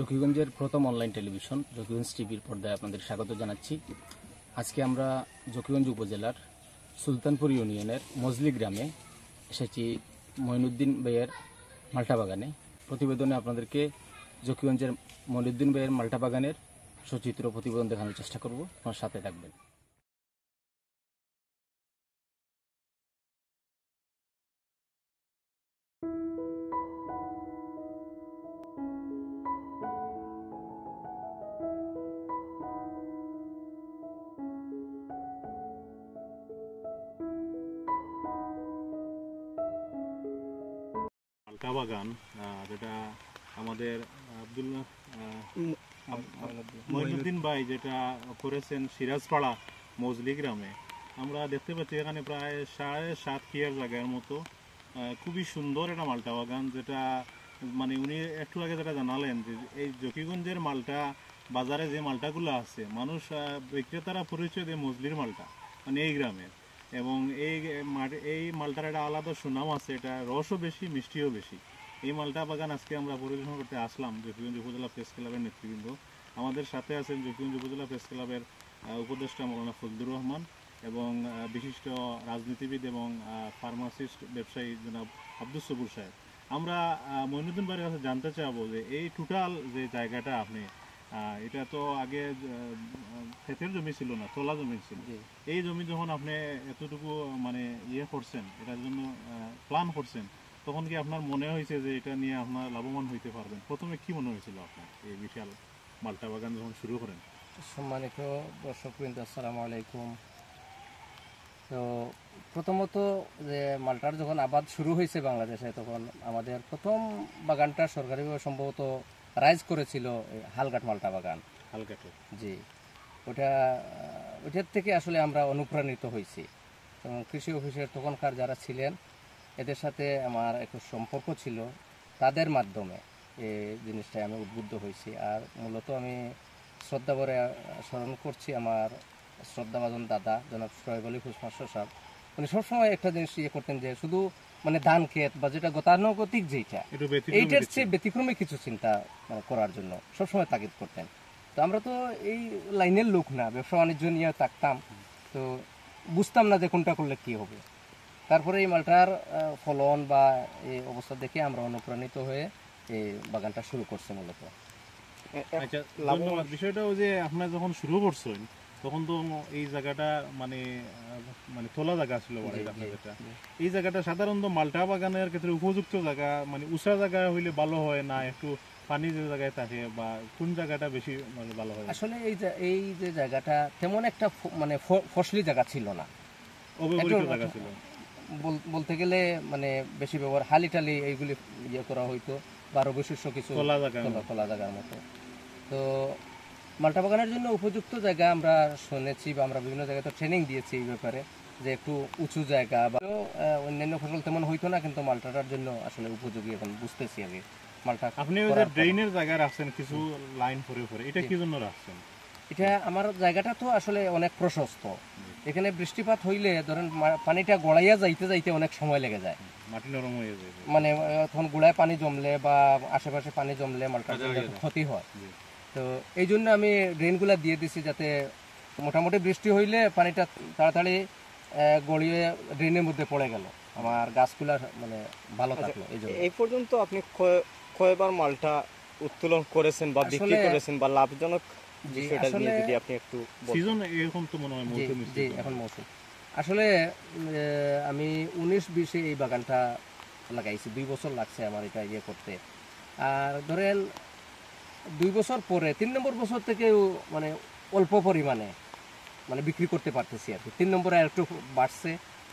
জকিগঞ্জের প্রথম online television Zakiganj টিভির পর্দায় আপনাদের স্বাগত জানাচ্ছি। আজকে আমরা জকিগঞ্জ উপজেলার সুলতানপুর ইউনিয়নের মজলি গ্রামে এসেছি মঈনুদ্দিন ভাইয়ের মাল্টা বাগানে। প্রতিবেদনে আপনাদেরকে জকিগঞ্জের মঈনুদ্দিন ভাইয়ের মাল্টা বাগানের সচিত্র প্রতিবেদন দেখানোর চেষ্টা করব। আমার সাথে থাকবেন। মাল্টা বাগান যেটা আমাদের মঈনুদ্দিন ভাই যেটা করেছেন সিরাজপাড়া মজলি গ্রামে। আমরা দেখতে পাচ্ছি এখানে প্রায় 7.5 কিয়ার জায়গার মতো খুবই সুন্দর একটা মাল্টা বাগান, যেটা মানে উনি একটু আগে যেটা জানালেন যে এই জকিগঞ্জের মাল্টা বাজারে যে মাল্টাগুলো আছে মানুষ বিক্রেতারা পরিচয় দেয় মজলির মাল্টা, মানে এই গ্রামের। এবং এই মালটার একটা আলাদা সুনাম আছে, এটা রসও বেশি মিষ্টিও বেশি। এই মাল্টা বাগান আজকে আমরা পরিবেশন করতে আসলাম জকিগঞ্জ উপজেলা প্রেস ক্লাবের নেতৃবৃন্দ। আমাদের সাথে আছেন জকিগঞ্জ উপজেলা প্রেস ক্লাবের উপদেষ্টা মৌলানা ফজলুর রহমান এবং বিশিষ্ট রাজনীতিবিদ এবং ফার্মাসিস্ট ব্যবসায়ী জনাব আব্দুল সবুর সাহেব। আমরা মঈনুদ্দিন ভাইয়ের কাছে জানতে চাবো যে এই টোটাল যে জায়গাটা আপনি এটা তো আগে ক্ষেতের জমি ছিল না, তোলা জমি ছিল। এই জমি যখন আপনি এতটুকু মানে করছেন, এটার জন্য প্ল্যান করছেন, তখন কি আপনার মনে হয়েছে যে এটা নিয়ে আপনার লাভবান হইতে পারবেন? প্রথমে কি মনে হয়েছিল আপনার এই বিশাল মাল্টা বাগান যখন শুরু করেন? সম্মানিত দর্শকবৃন্দ, আসসালামু আলাইকুম। তো প্রথমত যে মাল্টার যখন আবাদ শুরু হয়েছে বাংলাদেশে, তখন আমাদের প্রথম বাগানটা সরকারিভাবে সম্ভবত রাইজ করেছিল হালঘাট মাল্টা বাগান। হালঘাটে? জি, ওটার থেকে আসলে আমরা অনুপ্রাণিত হয়েছি। এবং কৃষি অফিসের তখনকার যারা ছিলেন এদের সাথে আমার একটু সম্পর্ক ছিল, তাদের মাধ্যমে এই জিনিসটায় আমি উদ্বুদ্ধ হয়েছি। আর মূলত আমি শ্রদ্ধা ভরে স্মরণ করছি আমার শ্রদ্ধাভাজন দাদা জনাব সোহেব আলী ফুসমাস্টার সাহেব। উনি সবসময় একটা জিনিস করতেন যে শুধু মানে ধান ক্ষেত বা যেটা গতানুগতিক যেটা, এইটার চেয়ে ব্যতিক্রমী কিছু চিন্তা করার জন্য সবসময় তাগিদ করতেন। তো আমরা তো এই লাইনের লোক না, ব্যবসা বাণিজ্য নিয়ে থাকতাম, তো বুঝতাম না যে কোনটা করলে কি হবে। তারপরে এই মালটার ফলন বা এই অবস্থা দেখে আমরা অনুপ্রাণিত হয়ে এই বাগানটা শুরু করছি মূলত। আচ্ছা, ধন্যবাদ। বিষয়টাও যে আপনার যখন শুরু করছেন তখন তো এই জায়গাটা মানে মানে তোলা জায়গা ছিল, এই জায়গাটা সাধারণত মাল্টা বাগানের ক্ষেত্রে উপযুক্ত জায়গা, মানে উঁচা জায়গা হইলে ভালো হয় না একটু পানি যে জায়গায় থাকে, বা কোন জায়গাটা বেশি মানে ভালো হয়? আসলে এই যে জায়গাটা তেমন একটা মানে ফসলি জায়গা ছিল না, অব্যবহৃত জায়গা ছিল বলতে গেলে। মানে বেশি ব্যবহার হালি টালি এইগুলি করা হইতো, বা অবশিষ্ট কিছু তোলা জায়গার মতো। তো মাল্টা বাগানের জন্য উপযুক্ত জায়গা আমরা শুনেছি, বা আমরা বিভিন্ন জায়গায় তো ট্রেনিং দিয়েছি এই ব্যাপারে, যে একটু উঁচু জায়গা বা অন্যান্য ফসল তেমন হইতো না, কিন্তু মাল্টাটার জন্য আসলে উপযোগী এখন বুঝতেছি আমি। মাল্টা আপনি ওই যে ড্রেনের জায়গা রাখছেন কিছু লাইন পরে পরে, এটা কি জন্য রাখছেন? এটা আমার জায়গাটা তো আসলে অনেক প্রশস্ত, এখানে বৃষ্টিপাত হইলে ধরেন পানিটা গড়াইয়া যাইতে যাইতে অনেক সময় লেগে যায়, মাটি নরম হয়ে যায়, মানে তখন গোড়ায় পানি জমলে বা আশেপাশে পানি জমলে মাল্টার ক্ষতি হয়। তো এই জন্য আমি ড্রেনগুলা দিয়ে দিছি, যাতে মোটামুটি বৃষ্টি হইলে পানিটা তাড়াতাড়ি গড়িয়ে ড্রেনের মধ্যে পড়ে গেল, আমার গাছগুলা মানে ভালো থাকলো। এই পর্যন্ত আপনি কয়বার মাল্টা উত্তোলন করেছেন বা বিক্রি করেছেন, বা লাভজনক বিষয়টা নিয়ে যদি আপনি একটু সিজন এখন তো মনে হয় মৌসুম? জি, এখন মৌসুম। আসলে আমি 19-20 এই বাগানটা লাগাইছি, 2 বছর লাগছে আমার এটা করতে। আর ধরেন 2 বছর পরে 3 নম্বর বছর থেকে মানে অল্প পরিমাণে মানে বিক্রি করতে পারতেছি আর কি। 3 নম্বরে আর একটু বাড়ছে,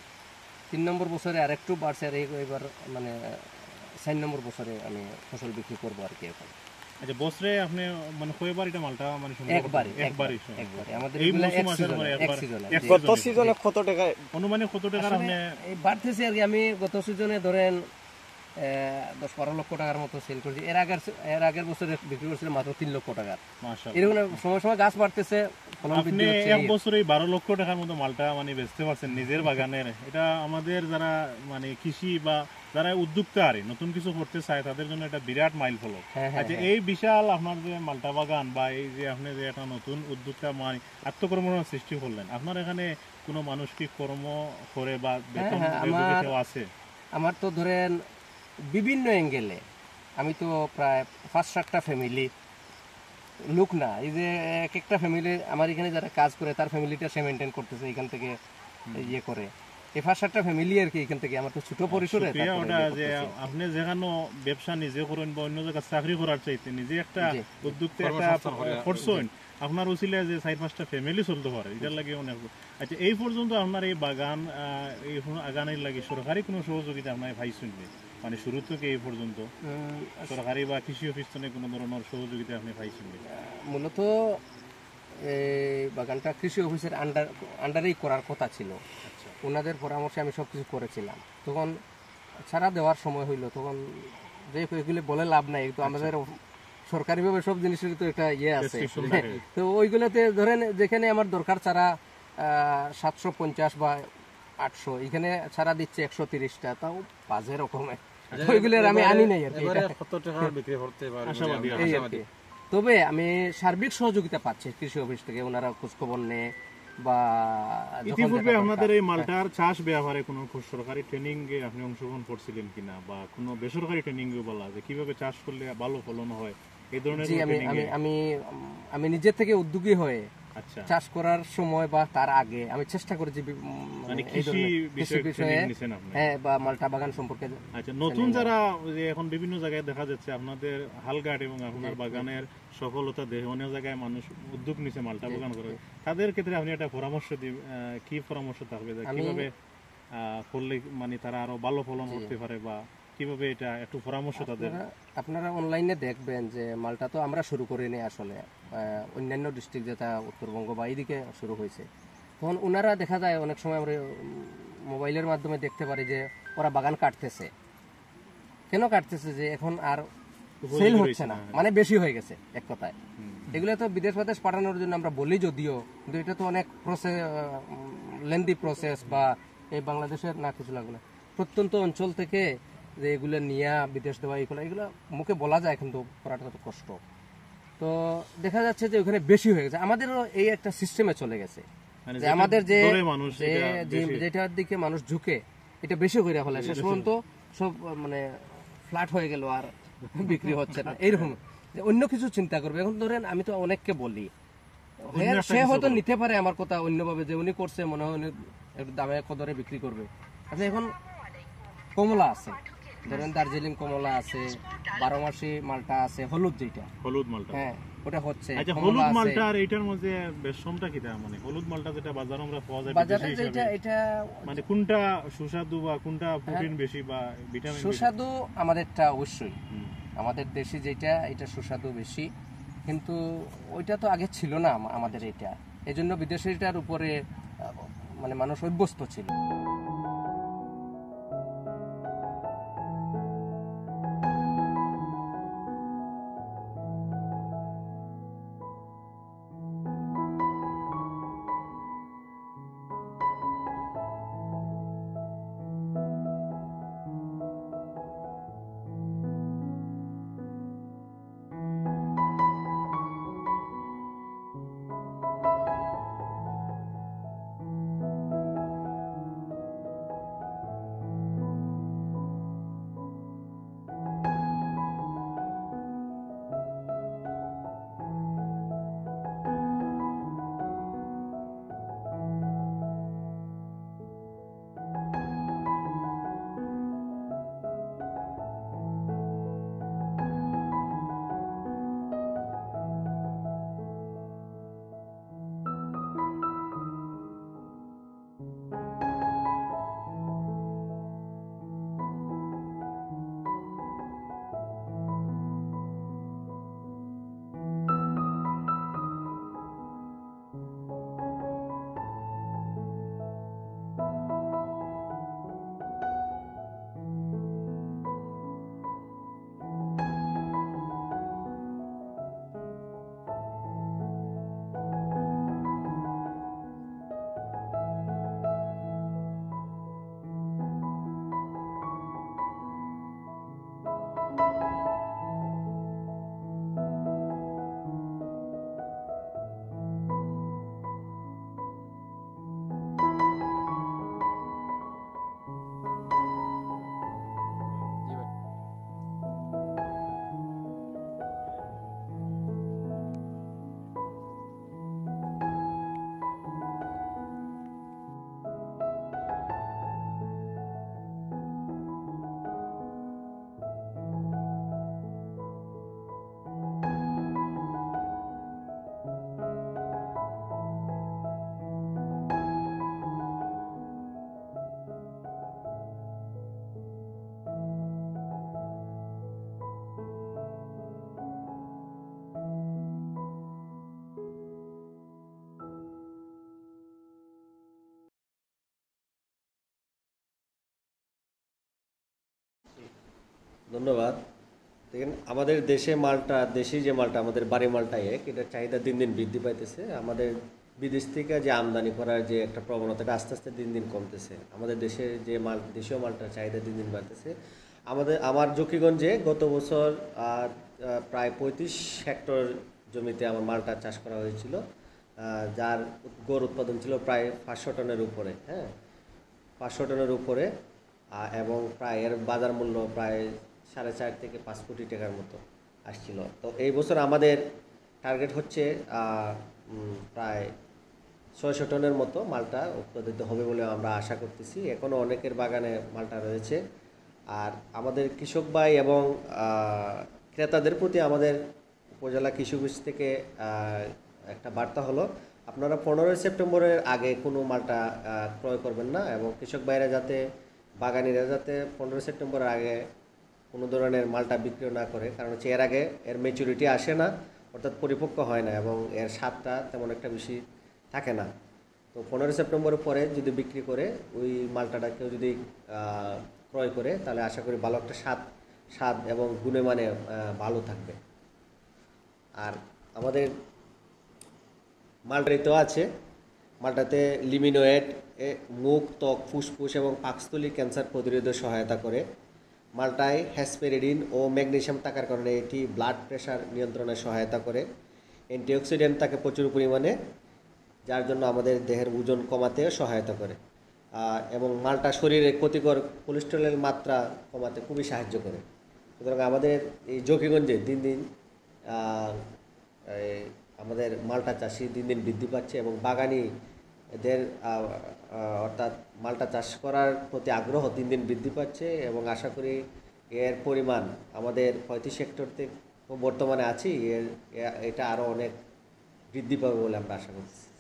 3 নম্বর বছরে আর একটু বাড়ছে, আর এবার মানে 4 নম্বর বছরে আমি ফসল বিক্রি করবো আর কি এখন। আচ্ছা, বছরে আপনি মানে কয়বার এটা মালটা মানে একবারই আমাদের এই মৌসুম আসার পরে গত সিজনে কত টাকা অনুমানে কত টাকা আপনি বাড়তেছে আর কি? আমি গত সিজনে ধরেন 10-12 লক্ষ টাকার মতো সেল করেছি। এর আগের বছরে বিক্রি করেছিলাম মাত্র 3 লক্ষ টাকার। মাশাআল্লাহ। এরকম সময় সময় গাছ বাড়তেছে, ফলন আপনি বৃদ্ধি হচ্ছে। এক বছরে 12 লক্ষ টাকার মতো মালটা মানে বেচতে পারছেন নিজের বাগানের। এটা আমাদের যারা মানে কৃষি বা যারা উদ্যোক্তা আর নতুন কিছু করতে চায় তাদের জন্য এটা বিরাট মাইল ফলক। হ্যাঁ, আচ্ছা, এই বিশাল আপনার যে মালটা বাগান বা এই যে আপনি যে একটা নতুন উদ্যোক্তা মানে আত্মকর্মের সৃষ্টি করলেন, আপনার এখানে কোনো মানুষ কি কর্ম করে বা বেতন কেউ আছে? আমার তো ধরেন বিভিন্ন অ্যাঙ্গেলে, আমি তো প্রায় 5-7টা ফ্যামিলি লোক না, এই যে এক একটা ফ্যামিলি আমার এখানে যারা কাজ করে তার ফ্যামিলিটা সে মেনটেন করতেছে এখান থেকে ইয়ে করে। এই 5-7টা ফ্যামিলি আর কি এখান থেকে, আমার তো ছোট পরিসরে। ওটা যে আপনি যেখানে ব্যবসা নিজে করেন বা অন্য জায়গায় চাকরি করার চাইতে নিজে একটা উদ্যোক্তা একটা করছেন, আপনার উচিলে যে 4-5টা ফ্যামিলি চলতে পারে, এটার লাগে অনেক। আচ্ছা, এই পর্যন্ত আপনার এই বাগান এই আগানের লাগে সরকারি কোনো সহযোগিতা আপনার পাইছেন? মানে শুরু থেকে এই পর্যন্ত সরকারি বা কৃষি অফিস থেকে কোনো ধরনের সহযোগিতা আপনি পাইছেন? মূলত এই বাগানটা কৃষি অফিসের আন্ডারেই করার কথা ছিল। ওনাদের পরামর্শে আমি সব কিছু করেছিলাম। তখন ছাড়া দেওয়ার সময় হইলো, তখন যে এগুলো বলে লাভ নাই, তো আমাদের সরকারিভাবে সব জিনিসের তো একটা ইয়ে আছে। তো ওইগুলোতে ধরেন যেখানে আমার দরকার ছাড়া 750 বা 800, এখানে ছাড়া দিচ্ছে 130টা, তাও বাজে রকমের। ওইগুলোর আমি আনি নাই আর কি। এই আর কি। তবে আমি সার্বিক সহযোগিতা পাচ্ছি কৃষি অফিস থেকে, ওনারা খোঁজখবর নেয় বা ইতিপূর্বে আমাদের এই মালটার চাষ ব্যাপারে কোনো সরকারি ট্রেনিং এ আপনি অংশগ্রহণ করছিলেন কিনা, বা কোনো বেসরকারি ট্রেনিং এ বলা যে কিভাবে চাষ করলে ভালো ফলন হয় এই ধরনের? জি, আমি নিজে থেকে উদ্যোগী হয়ে চাষ করার সময় বা তার আগে আমি চেষ্টা করেছি কৃষি বিষয়ে, হ্যাঁ, বা মালটা বাগান সম্পর্কে। আচ্ছা, নতুন যারা যে এখন বিভিন্ন জায়গায় দেখা যাচ্ছে আপনাদের হালগাট এবং আপনার বাগানের সফলতা দেখে অনেক জায়গায় মানুষ উদ্যোগ নিচ্ছে মালটা বাগান করে, তাদের ক্ষেত্রে আপনি একটা পরামর্শ দিবেন? কি পরামর্শ থাকবে যে কিভাবে করলে মানে তারা আরো ভালো ফলন করতে পারে, বা কিভাবে এটা একটু পরামর্শ তাদের? আপনারা অনলাইনে দেখবেন যে মালটা তো আমরা শুরু করিনি, আসলে অন্যান্য ডিস্ট্রিক্ট যেটা উত্তরবঙ্গ বা এইদিকে শুরু হয়েছে। তখন ওনারা দেখা যায় অনেক সময় আমরা মোবাইলের মাধ্যমে দেখতে পারি যে ওরা বাগান কাটতেছে। কেন কাটতেছে? যে এখন আর সেল হচ্ছে না, মানে বেশি হয়ে গেছে এক কথায়। এগুলো তো বিদেশ পাঠানোর জন্য আমরা বলি যদিও, কিন্তু এটা তো অনেক প্রসেস, লেন্দি প্রসেস, বা এই বাংলাদেশের না কিছু লাগবে না, প্রত্যন্ত অঞ্চল থেকে যে এগুলো নিয়ে বিদেশ দেওয়া, এগুলো মুখে বলা যায় কিন্তু করাটা তো কষ্ট। তো দেখা যাচ্ছে যে ওখানে বেশি হয়ে গেছে, আমাদেরও এই একটা সিস্টেমে চলে গেছে যে আমাদের যে যেটার দিকে মানুষ ঝুঁকে এটা বেশি করে ফেলে, শেষ পর্যন্ত সব মানে ফ্ল্যাট হয়ে গেল আর বিক্রি হচ্ছে না। এইরকম অন্য কিছু চিন্তা করবে। এখন ধরেন আমি তো অনেককে বলি, সে হয়তো নিতে পারে আমার কথা অন্যভাবে, যে উনি করছে মনে হয় একটু দামে কদরে বিক্রি করবে। আচ্ছা, এখন কমলা আছে, ধরেন দার্জিলিং কমলা আছে, 12 মাসি মালটা আছে, হলুদ যেটা হলুদ মালটা, হ্যাঁ ওটা হচ্ছে। আচ্ছা, হলুদ মালটা আর এটার মধ্যে বেশমটা কি? মানে হলুদ মালটা যেটা বাজারে আমরা পাওয়া যায় বাজারে, এটা মানে কোনটা সুস্বাদু বা কোনটা প্রোটিন বেশি বা ভিটামিন? সুস্বাদু আমাদেরটা অবশ্যই, আমাদের দেশি যেটা এটা সুস্বাদু বেশি, কিন্তু ওইটা তো আগে ছিল না আমাদের এটা, এজন্য বিদেশিটার উপরে মানে মানুষ অভ্যস্ত ছিল। ধন্যবাদ। দেখেন, আমাদের দেশে মালটা, দেশি যে মালটা, আমাদের বাড়ি মালটা এটার চাহিদা দিন দিন বৃদ্ধি পাইতেছে। আমাদের বিদেশ থেকে যে আমদানি করার যে একটা প্রবণতাটা আস্তে আস্তে দিন দিন কমতেছে। আমাদের দেশে যে মাল, দেশীয় মালটার চাহিদা দিন দিন বাড়তেছে। আমার জকিগঞ্জে গত বছর প্রায় 35 হেক্টর জমিতে আমার মালটা চাষ করা হয়েছিল, যার গড় উৎপাদন ছিল প্রায় 500 টনের উপরে। হ্যাঁ, 500 টনের উপরে, এবং প্রায় এর বাজার মূল্য প্রায় 4.5 থেকে 5 কোটি টাকার মতো আসছিল। তো এই বছর আমাদের টার্গেট হচ্ছে প্রায় 600 টনের মতো মালটা উৎপাদিত হবে বলে আমরা আশা করতেছি। এখনও অনেকের বাগানে মালটা রয়েছে। আর আমাদের কৃষক ভাই এবং ক্রেতাদের প্রতি আমাদের উপজেলা কৃষি অফিস থেকে একটা বার্তা হলো, আপনারা 15 সেপ্টেম্বরের আগে কোনো মালটা ক্রয় করবেন না, এবং কৃষক ভাইরা যাতে, বাগানিরা যাতে 15 সেপ্টেম্বরের আগে কোনো ধরনের মালটা বিক্রি না করে। কারণ হচ্ছে এর আগে এর ম্যাচুরিটি আসে না, অর্থাৎ পরিপক্ক হয় না, এবং এর স্বাদটা তেমন একটা বেশি থাকে না। তো 15 সেপ্টেম্বরের পরে যদি বিক্রি করে, ওই মালটাটা কেউ যদি ক্রয় করে, তাহলে আশা করি ভালো একটা স্বাদ এবং গুণে মানে ভালো থাকবে। আর আমাদের মালটাতে আছে, মালটাতে লিমিনোয়েড মুখ, ত্বক, ফুসফুস এবং পাকস্থলী ক্যান্সার প্রতিরোধে সহায়তা করে। মালটায় হ্যাসপেরিডিন ও ম্যাগনেসিয়াম থাকার কারণে এটি ব্লাড প্রেশার নিয়ন্ত্রণে সহায়তা করে। অ্যান্টিঅক্সিডেন্ট থাকে প্রচুর পরিমাণে, যার জন্য আমাদের দেহের ওজন কমাতে সহায়তা করে। এবং মালটা শরীরে ক্ষতিকর কোলেস্টেরলের মাত্রা কমাতে খুবই সাহায্য করে। সুতরাং আমাদের এই জকিগঞ্জে দিন দিন আমাদের মালটা চাষি দিন দিন বৃদ্ধি পাচ্ছে, এবং বাগানিদের অর্থাৎ মালটা চাষ করার প্রতি আগ্রহ দিন দিন বৃদ্ধি পাচ্ছে, এবং আশা করি এর পরিমাণ আমাদের 35 হেক্টর থেকে বর্তমানে আছি, এটা আরও অনেক বৃদ্ধি পাবে বলে আমরা আশা করছি।